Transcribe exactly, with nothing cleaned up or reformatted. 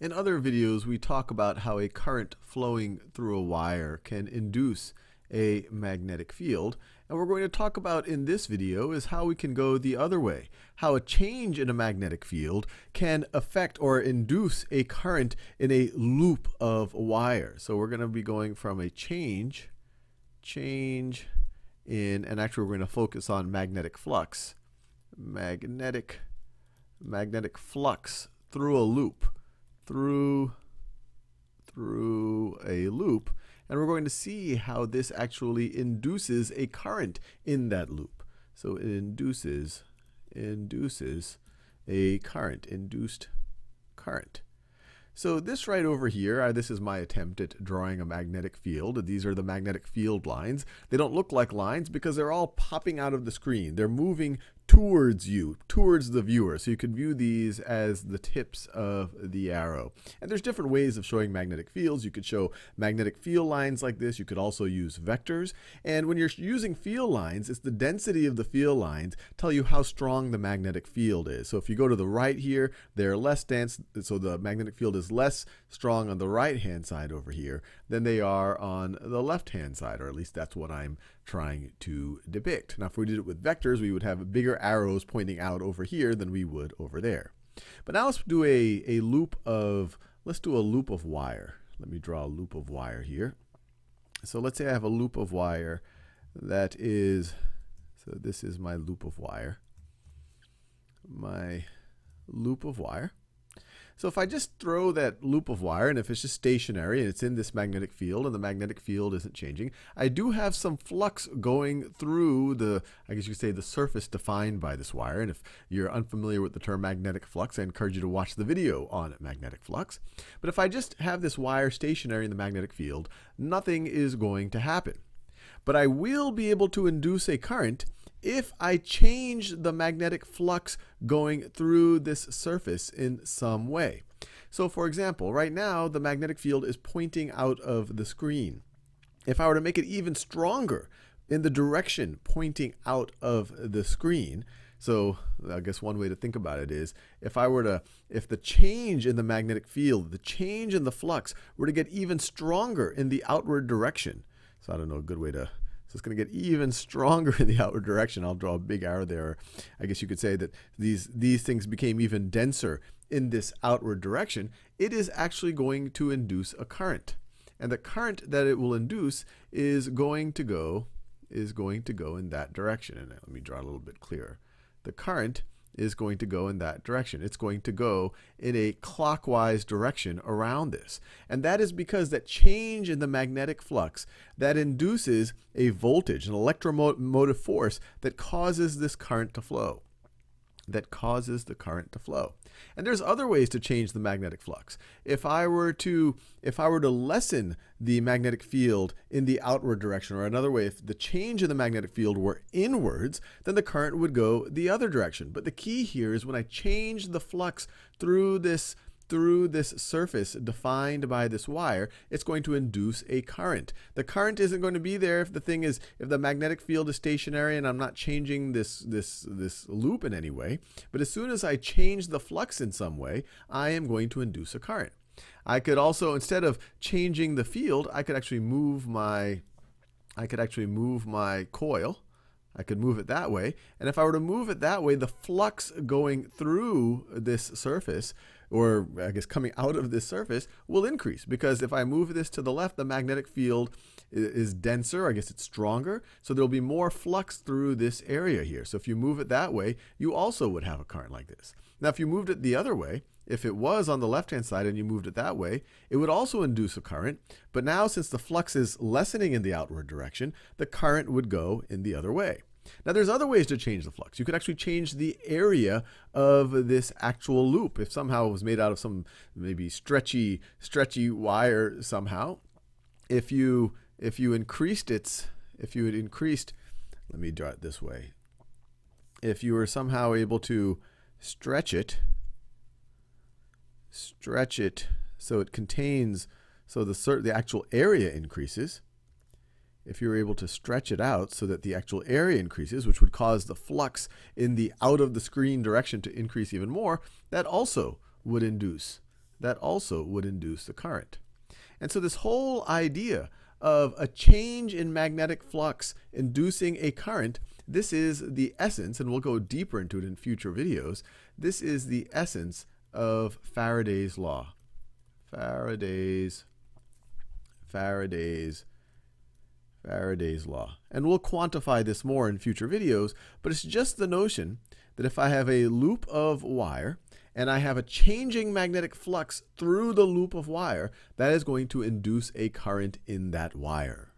In other videos, we talk about how a current flowing through a wire can induce a magnetic field. And we're going to talk about in this video is how we can go the other way, how a change in a magnetic field can affect or induce a current in a loop of wire. So we're going to be going from a change, change in, and actually we're going to focus on magnetic flux, magnetic, magnetic flux through a loop. through through a loop, and we're going to see how this actually induces a current in that loop. So it induces induces a current, induced current. So this right over here, uh, this is my attempt at drawing a magnetic field. These are the magnetic field lines. They don't look like lines because they're all popping out of the screen. They're moving towards you, towards the viewer. So you can view these as the tips of the arrow. And there's different ways of showing magnetic fields. You could show magnetic field lines like this. You could also use vectors. And when you're using field lines, it's the density of the field lines tell you how strong the magnetic field is. So if you go to the right here, they're less dense. So the magnetic field is less strong on the right-hand side over here than they are on the left-hand side, or at least that's what I'm trying to depict. Now, if we did it with vectors, we would have bigger arrows pointing out over here than we would over there. But now let's do a, a loop of, let's do a loop of wire. Let me draw a loop of wire here. So let's say I have a loop of wire that is, so this is my loop of wire, my loop of wire. So if I just throw that loop of wire, and if it's just stationary and it's in this magnetic field and the magnetic field isn't changing, I do have some flux going through the, I guess you could say, the surface defined by this wire. And if you're unfamiliar with the term magnetic flux, I encourage you to watch the video on magnetic flux. But if I just have this wire stationary in the magnetic field, nothing is going to happen. But I will be able to induce a current if I change the magnetic flux going through this surface in some way. So for example, right now the magnetic field is pointing out of the screen. If I were to make it even stronger in the direction pointing out of the screen, so I guess one way to think about it is if I were to, if the change in the magnetic field, the change in the flux were to get even stronger in the outward direction. So I don't know a good way to, so it's going to get even stronger in the outward direction. I'll draw a big arrow there. I guess you could say that these, these things became even denser in this outward direction. It is actually going to induce a current. And the current that it will induce is going to go, is going to go in that direction. And let me draw a little bit clearer. The current is going to go in that direction. It's going to go in a clockwise direction around this. And that is because that change in the magnetic flux that induces a voltage, an electromotive force that causes this current to flow. That causes the current to flow. And there's other ways to change the magnetic flux. If I were to if I were to lessen the magnetic field in the outward direction, or another way, if the change in the magnetic field were inwards, then the current would go the other direction. But the key here is when I change the flux through this through this surface defined by this wire, it's going to induce a current. The current isn't going to be there if the thing is, if the magnetic field is stationary and I'm not changing this, this, this loop in any way. But as soon as I change the flux in some way, I am going to induce a current. I could also, instead of changing the field, I could actually move my, I could actually move my coil. I could move it that way. And if I were to move it that way, the flux going through this surface, or I guess coming out of this surface, will increase. Because if I move this to the left, the magnetic field is denser. I guess it's stronger. So there'll be more flux through this area here. So if you move it that way, you also would have a current like this. Now, if you moved it the other way, if it was on the left-hand side and you moved it that way, it would also induce a current. But now, since the flux is lessening in the outward direction, the current would go in the other way. Now, there's other ways to change the flux. You could actually change the area of this actual loop. If somehow it was made out of some maybe stretchy, stretchy wire somehow, if you if you increased its, if you had increased, let me draw it this way. If you were somehow able to stretch it, stretch it so it contains, so the the actual area increases. If you were able to stretch it out so that the actual area increases, which would cause the flux in the out of the screen direction to increase even more, that also would induce that also would induce the current. And so this whole idea of a change in magnetic flux inducing a current, this is the essence, and we'll go deeper into it in future videos, this is the essence of Faraday's law. Faraday's, Faraday's, Faraday's law. And we'll quantify this more in future videos, but it's just the notion that if I have a loop of wire and I have a changing magnetic flux through the loop of wire, that is going to induce a current in that wire.